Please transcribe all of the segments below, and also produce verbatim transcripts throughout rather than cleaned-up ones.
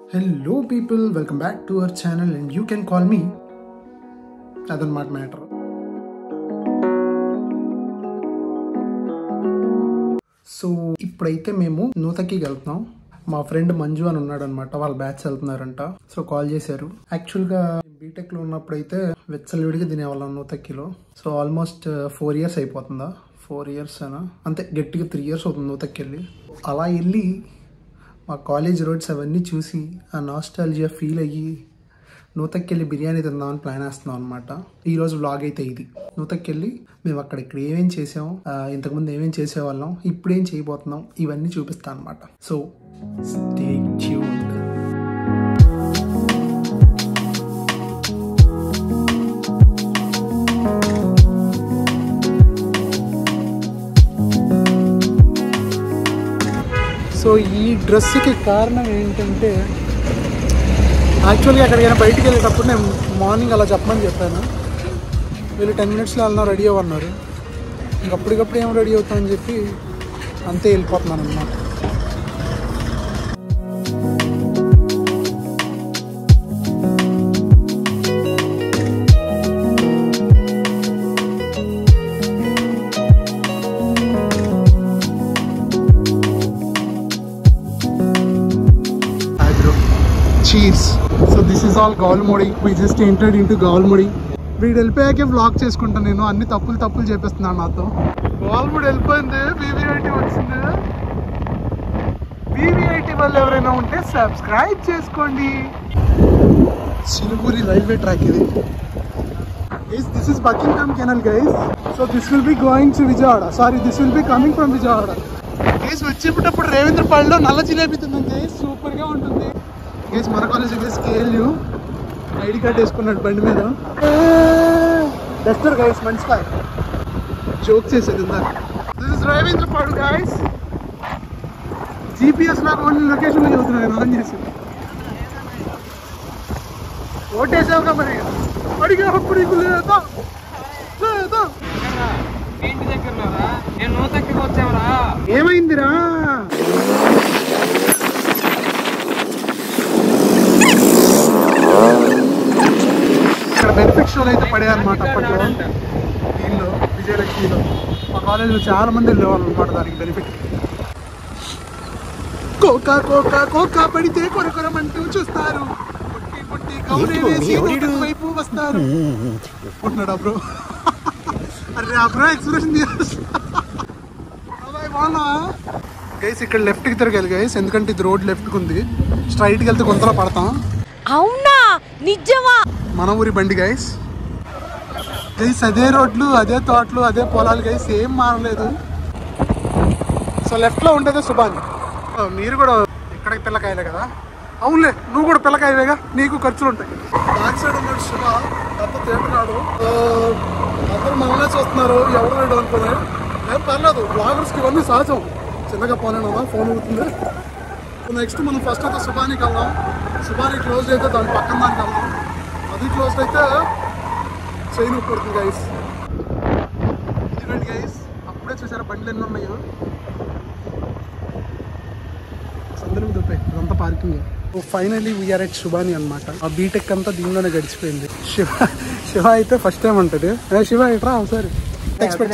Hello people, welcome back to our channel and you can call me. That doesn't matter. So, ఇప్పుడైతే మేము నూతక్కి వెళ్తున్నాం. మా friend Manju అని ఉన్నాడు అనమాట, వాళ్ళ బ్యాచ్ వెళ్తున్నారంట. సో కాల్ చేశారు. యాక్చువల్గా బీటెక్ లో ఉన్నప్పుడైతే వెచ్చలవిడిగా తినేవాళ్ళం నూతక్కిలో. సో ఆల్మోస్ట్ ఫోర్ ఇయర్స్ అయిపోతుందా, ఫోర్ ఇయర్స్ అనా అంతే, గట్టిగా త్రీ ఇయర్స్ అవుతుంది నూతక్కి వెళ్ళి. అలా వెళ్ళి మా కాలేజ్ రోడ్స్ అవన్నీ చూసి ఆ నాస్టాలజియా ఫీల్ అయ్యి నూతక్కి వెళ్ళి బిర్యానీ తిందామని ప్లాన్ వేస్తున్నాం అనమాట. ఈరోజు వ్లాగ్ అయితే ఇది. నూతక్కి వెళ్ళి మేము అక్కడ ఇక్కడ ఏమేం చేసాం, ఇంతకుముందు ఏమేం చేసేవాళ్ళం, ఇప్పుడేం చేయబోతున్నాం, ఇవన్నీ చూపిస్తాను అనమాట. So stay tuned. సో ఈ డ్రెస్కి కారణం ఏంటంటే, యాక్చువల్గా ఎక్కడికైనా బయటికి వెళ్ళేటప్పుడు నేను మార్నింగ్ అలా చెప్పమని చెప్పాను. వీళ్ళు టెన్ మినిట్స్లో వెళ్ళినా రెడీ అవ్వన్నారు. ఇంకప్పటికప్పుడు ఏం రెడీ అవుతామని చెప్పి అంతే వెళ్ళిపోతున్నాను అన్నమాట. Cheers. So this is all Gawalmodi. We just entered into Gawalmodi. వీడు వెళ్ళిపోయాకే వ్లాగ్ చేసుకుంటాను నేను. అన్ని తప్పులు తప్పులు చేపిస్తున్నాను నాతో. గోల్ముడి వెళ్ళిపోయింది, బీవీఐటీ వచ్చింది. బీవీఐటీ వాళ్ళు ఎవరైనా ఉంటే సబ్స్క్రైబ్ చేసుకోండి. సిలిగురి రైల్వే ట్రాక్ ఇది. This is Buckingham canal guys. So this will be going to Vijayawada. Sorry, this will be coming from Vijayawada. Guys వచ్చేటప్పుడు రేవేంద్రపాడులో నల్ల జిలేబీ తిన్నాం గైస్, సూపర్గా ఉంటుంది. గైస్ మన college guys KLU ID card వేసుకున్నాడు బండి మీద. డస్టర్ గైస్, మంచి కార్. జోక్ చేసేది ఇందాక. This is Revendrapadu guys. GPS నాకు ఓన్లీ లొకేషన్లో చదువుతున్నాను నేను ఆన్ చేసి. ఓటేసావుగా మరి, అడిగేటప్పుడు నీకు లేదా లేదా ఏమైందిరా? ఇక్కడ బెనిఫిట్ షోలు అయితే పడే అనమాట అప్పట్లో. దీనిలో విజయలక్ష్మిలో మా కాలేజీలో చాలా మంది వెళ్ళేవాళ్ళు అనమాట దానికి బెనిఫిట్. కోకా కోకా కోకా పడితే కొరకొరమంటూ చూస్తారు, పుట్టి పుట్టి కౌరే వేసి వైపు వస్తారు ఉంటున్నాడు ఆ బ్రో. అరే ఆ బ్రో ఎక్స్ప్రెషన్ బాగున్నా గైస్. ఇక్కడ లెఫ్ట్కి తిరగాలి గైస్, ఎందుకంటే ఇది రోడ్ లెఫ్ట్కి ఉంది. స్ట్రైట్కి వెళ్తే కొంతలో పడతాం. అవునా, నిజమా? మన ఊరి బండి గైస్. గైస్ అదే రోడ్లు, అదే తోటలు, అదే పొలాలు గైస్, ఏం మారలేదు. సో లెఫ్ట్లో ఉండేదే సుభాని. మీరు కూడా ఇక్కడికి పిల్లకాయలే కదా? అవునులే, నువ్వు కూడా పిల్లకాయవేగా, నీకు ఖర్చులు ఉంటాయి. బ్యాక్ సైడ్ ఉన్నాడు శివ, అంత తేటనాడు. అందరూ మనమే చూస్తున్నారు, ఎవరు లేడు అనుకునే. ఏం పర్లేదు, బ్లాగర్స్కి ఇవన్నీ సహజం. చిన్నగా పోనేనా ఫోన్ అవుతుంది. నెక్స్ట్ మనం ఫస్ట్ అయితే సుభానికి వెళ్దాం. సుభాని క్లోజ్ అయితే దాని పక్కన దానికి వెళ్దాం. అది క్లోజ్ అయితే చైన్ పడుతుంది గైస్. ఇదిగండి గైస్, అప్పుడే చూసారా బండ్లు ఎన్ని ఉన్నాయో. సందర్భం దొరికాయి, ఇదంతా parking. Finally we are at Subhani అనమాట. ఆ బీటెక్ అంతా దీనిలోనే గడిచిపోయింది. శివ శివ అయితే ఫస్ట్ టైం ఉంటుంది. శివ ఎట్రా ఒకసారి ఎక్స్పెక్ట్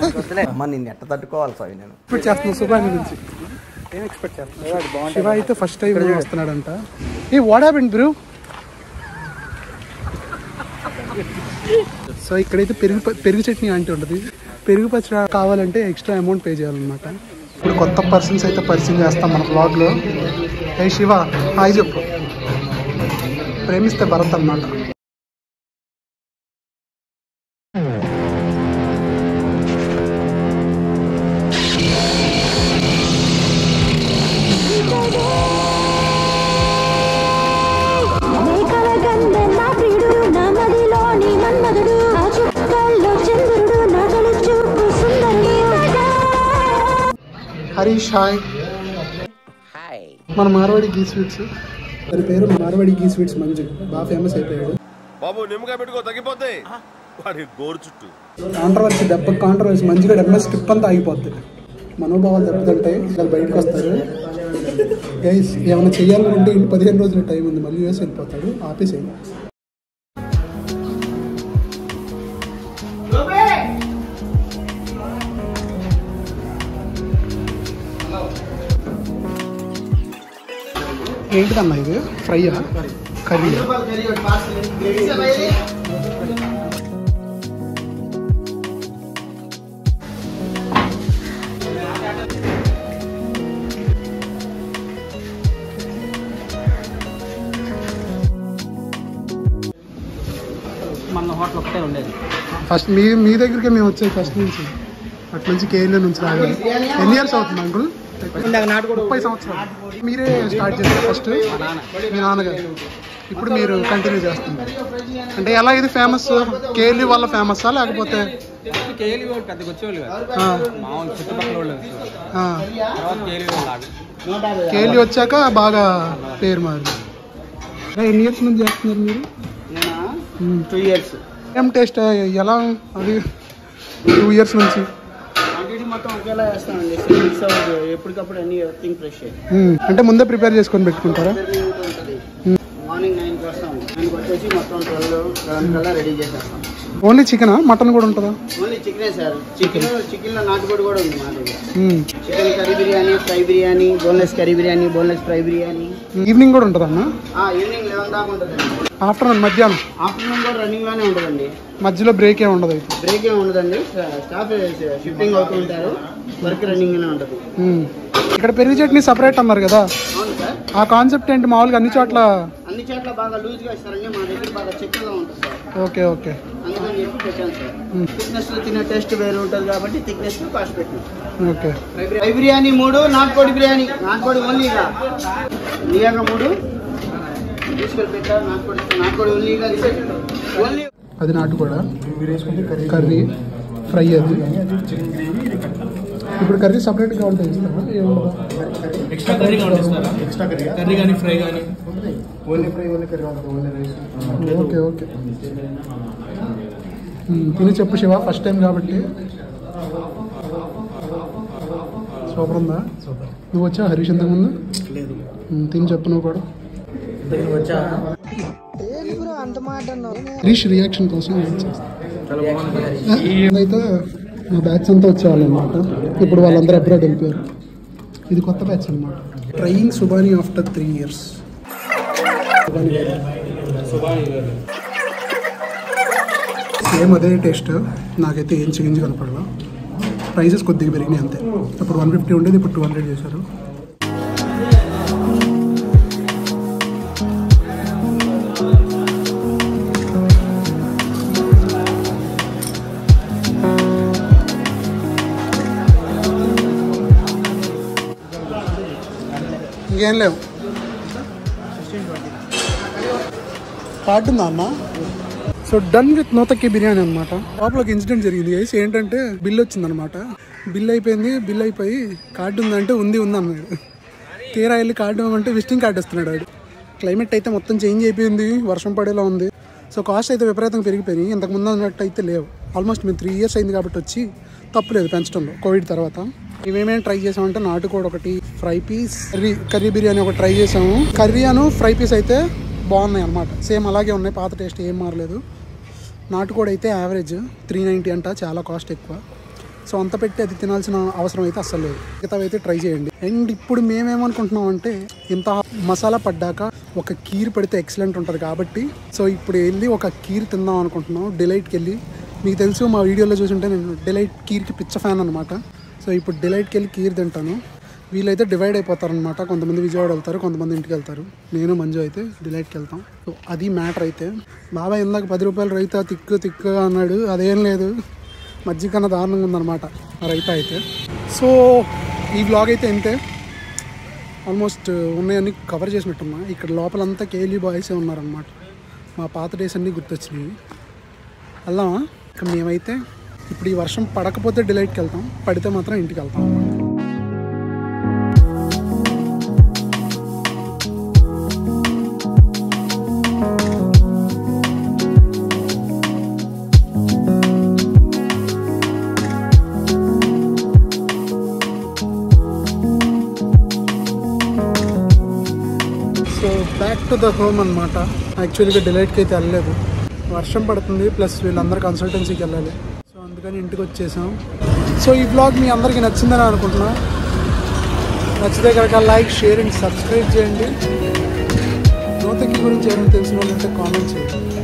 చేస్తున్నాను సుభాని గురించి. ఏం ఎక్స్పెక్ట్ చేస్తాను? శివ అయితే ఫస్ట్ టైం వస్తున్నాడంట. ఏ వాట్ హ్యాపెండ్ బ్రో? సో ఇక్కడైతే పెరుగు పెరుగు చట్నీ అంటే ఉంటుంది. పెరుగు పచ్చడి కావాలంటే ఎక్స్ట్రా అమౌంట్ పే చేయాలన్నమాట. ఇప్పుడు కొత్త పర్సన్స్ అయితే పరిచయం చేస్తాం మన బ్లాగ్లో. ఏ శివ హాయ్ చెప్పు. ప్రేమిస్తే భరత్ అన్నమాట. హరీష్ హాయ్. మన మార్వాడి గీ స్వీట్స్, దాని పేరు మార్వాడి గీ స్వీట్స్. మంజు బాగా ఫేమస్ అయిపోయాడు. బాబు నిమ్మకాయ పెట్టుకో తగ్గిపోతాయి. కాంట్రవర్సీ దెబ్బ కాంట్రవర్సీ మంచిగా ఎంఎస్ స్టిప్ అంతా ఆగిపోతాయి. మనోభావాలు దెబ్బతింటాయి, వాళ్ళు బయటకు వస్తారు. గైస్ ఏమైనా చేయాలనుకుంటే ఇంటి పదిహేను రోజుల టైం ఉంది, మళ్ళీ యూఎస్ వెళ్ళిపోతాడు, ఆపేసేయండి. ఏంటిదన్నా ఇది? ఫ్రైయా కర్రీ? మన హోటల్ ఒకటే ఉండేది ఫస్ట్. మీ మీ దగ్గరికి మేము వచ్చాయి ఫస్ట్ నుంచి, అట్ల నుంచి కేఎల్ఏ నుంచి రావాలి. ఎన్ని ఇయర్స్ అవుతుంది అంకుల్? ముప్పై సంవత్సరాలు. మీరే స్టార్ట్ చేశారు ఫస్ట్? మీ నాన్నగారు. ఇప్పుడు మీరు కంటిన్యూ చేస్తున్నారు. అంటే ఎలా ఇది ఫేమస్? కేఎల్ఏ వల్ల ఫేమస్సా లేకపోతే? కేఎల్ఏ వచ్చాక బాగా పేరు మారింది. ఎన్ని ఇయర్స్ నుంచి చేస్తున్నారు మీరు? Two years. ఏం టేస్ట్ ఎలా అది? టూ ఇయర్స్ నుంచి మొత్తం ఒకేలా చేస్తామండి, ఎప్పటికప్పుడు అన్ని థింగ్ ఫ్రెష్. అంటే ముందే ప్రిపేర్ చేసుకొని పెట్టుకుంటారా? మార్నింగ్ నైన్కి వస్తాం, నైన్కి వచ్చేసి మొత్తం ట్వెల్వ్ లెవెన్ కల్లా రెడీ చేసేస్తాం. ఓన్లీ చికెనా? మటన్ కూడా ఉంటుందా? ఓన్లీ చికెనే సార్. చికెన్ చికెన్లో నాటుకోడి కూడా ఉంది మా దగ్గర. Chicken curry biryani, fry biryani, boneless curry biryani, boneless fry biryani. Evening కూడా ఉంటుందన్నా? ఈవినింగ్ లెవెన్ దాకా ఉంటుందండి. ఆఫ్టర్నూన్ మధ్యాహ్నం? ఆఫ్టర్నూన్ కూడా రన్నింగ్ లోనే ఉంటుందండి. మధ్యలో బ్రేక్ ఏ ఉండదు? అయితే బ్రేక్ ఏ ఉండదండి, స్టాఫ్ షిఫ్టింగ్ అవుతూ ఉంటారు, వర్క్ రన్నింగ్ లోనే ఉంటుంది. ఇక్కడ పెరుగు చట్నీ సపరేట్ అన్నారు కదా, అవును సార్. ఆ కాన్సెప్ట్ ఏంటి? మామూలుగా అన్ని చోట్ల అన్ని చోట్ల బాగా లూజ్ గా ఇస్తారండి, మా దగ్గర బాగా చిక్కగా ఉంటుంది సార్. Okay okay. అందుకని చెప్పి పెట్టాను సార్. థిక్నెస్ లో తినే టేస్ట్ వేరు ఉంటుంది కాబట్టి థిక్నెస్ లో కాస్ట్ పెట్టాను. ఓకే. ఫ్రై బిర్యానీ మూడు, నాటుకోడి బిర్యానీ, నాటుకోడి ఓన్లీగా నీయాగా మూడు తీసుకెళ్ళి పెట్టారు. నాటుకోడి నాటుకోడి ఓన్లీగా ఓన్లీ. అది నాటుకోడా కర్రీ ఫ్రై? అది ఇప్పుడు కర్రీ సపరేట్గా ఉంటాయి ఇస్తారా? ఎక్స్ట్రా కర్రీ కావాలి ఇస్తారా? ఎక్స్ట్రా కర్రీ కర్రీ కానీ ఫ్రై కానీ? Only fry only curry only rice. Okay okay. తిని చెప్పు శివ, ఫస్ట్ టైం కాబట్టి. సూపర్ ఉందా? నువ్వు వచ్చా హరీష్ ఇంతకుముందు? లేదు. తిని చెప్పు నువ్వు కూడా. వచ్చా హరీష్ రియాక్షన్ కోసం వెయిట్ చేస్తాను. అయితే మా బ్యాచ్ అంతా వచ్చేవాళ్ళనమాట, ఇప్పుడు వాళ్ళందరూ అబ్రాడ్ వెళ్ళిపోయారు. ఇది కొత్త బ్యాచ్ అనమాట. Trying Subani after three years. Same అదే టేస్ట్, నాకైతే ఏం చికెన్ కనపడలా. ప్రైసెస్ కొద్దిగా పెరిగినాయి అంతే. ఇప్పుడు వన్ ఫిఫ్టీ ఉండేది, ఇప్పుడు టూ హండ్రెడ్ చేశారు. ఇంకేం లేవు. కార్డు ఉందా అన్న? So done with Nutakki biryani అనమాట. లోపల ఒక ఇన్సిడెంట్ జరిగింది గైస్. ఏంటంటే బిల్ వచ్చిందనమాట. బిల్ అయిపోయింది, బిల్ అయిపోయి కార్డు ఉందంటే ఉంది ఉంది అన్నాడు. తీరా వెళ్ళి కార్డు ఇవ్వమంటే విజిటింగ్ కార్డు ఇస్తున్నాడు వాడు. క్లైమేట్ అయితే మొత్తం చేంజ్ అయిపోయింది, వర్షం పడేలా ఉంది. సో కాస్ట్ అయితే విపరీతంగా పెరిగిపోయినాయి, ఇంతకుముందు అన్నట్టు అయితే లేవు. ఆల్మోస్ట్ మేము త్రీ ఇయర్స్ అయింది కాబట్టి వచ్చి తప్పులేదు పెంచడంలో కోవిడ్ తర్వాత. మేమేమేమి ట్రై చేసామంటే నాటుకోడి ఒకటి, fry piece, curry curry biryani ఒకటి ట్రై చేసాము. కర్రీ అను ఫ్రై పీస్ అయితే బాగున్నాయి అనమాట, సేమ్ అలాగే ఉన్నాయి, పాత టేస్ట్ ఏం మారలేదు. నాటుకోడి అయితే యావరేజ్ త్రీ నైంటీ అంట, చాలా కాస్ట్ ఎక్కువ. సో అంత పెట్టి అది తినాల్సిన అవసరం అయితే అస్సలు లేదు. మిగతావి అయితే ట్రై చేయండి. అండ్ ఇప్పుడు మేమేమనుకుంటున్నాం అంటే ఇంత మసాలా పడ్డాక ఒక కీర్ పెడితే ఎక్సలెంట్ ఉంటుంది కాబట్టి, సో ఇప్పుడు వెళ్ళి ఒక కీర్ తిందాం అనుకుంటున్నాం డిలైట్కి వెళ్ళి. మీకు తెలుసు మా వీడియోలో చూసుంటే నేను డిలైట్ కీర్కి పిచ్చ ఫ్యాన్ అనమాట. సో ఇప్పుడు డిలైట్కి వెళ్ళి కీర్ తింటాను. వీళ్ళైతే డివైడ్ అయిపోతారనమాట, కొంతమంది విజయవాడ వెళ్తారు, కొంతమంది ఇంటికి వెళ్తారు. నేను మంజు అయితే డిలైట్కి వెళ్తాం. సో అది మ్యాటర్. అయితే బాబాయ్ ఇందాక పది రూపాయలు రైతా తిక్కు తిక్కుగా అన్నాడు, అదేం లేదు, మజ్జిగ కన్నా దారుణంగా ఉందన్నమాట ఆ రైతా అయితే. సో ఈ వ్లాగ్ అయితే ఇంతే, ఆల్మోస్ట్ ఉన్నాయన్నీ కవర్ చేసినట్టున్నా. ఇక్కడ లోపలంతా కేఎల్ఈ బాయ్సే ఉన్నారనమాట. మా పాత డేస్ అన్నీ గుర్తొచ్చినాయి. వెళ్దామా? ఇక మేమైతే ఇప్పుడు ఈ వర్షం పడకపోతే డిలైట్కి వెళ్తాం, పడితే మాత్రం ఇంటికి వెళ్తాం. బ్యాక్ టు ద హోమ్ అనమాట. యాక్చువల్గా డిలైట్కి అయితే వెళ్ళలేదు, వర్షం పడుతుంది, ప్లస్ వీళ్ళందరూ కన్సల్టెన్సీకి వెళ్ళాలి. సో అందుకని ఇంటికి వచ్చేసాం. సో ఈ బ్లాగ్ మీ అందరికీ నచ్చిందని అనుకుంటున్నా. నచ్చితే కనుక లైక్, షేర్ అండ్ సబ్స్క్రైబ్ చేయండి. నూతక్కి గురించి ఏమైనా తెలిసిన వాళ్ళు ఉంటే కామెంట్ చేయండి.